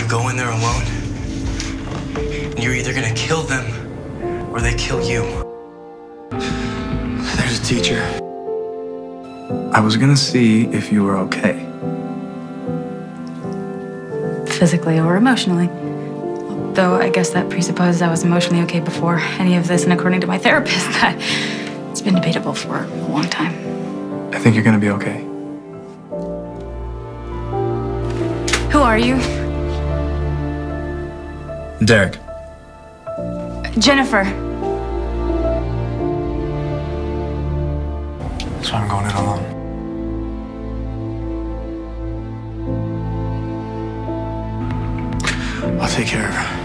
go in there alone, and you're either gonna kill them or they kill you. There's a teacher. I was gonna see if you were okay. Physically or emotionally. Though I guess that presupposes I was emotionally okay before any of this, and according to my therapist, that it's been debatable for a long time. I think you're gonna be okay. Who are you? Derek. Jennifer. So I'm going in alone. I'll take care of her.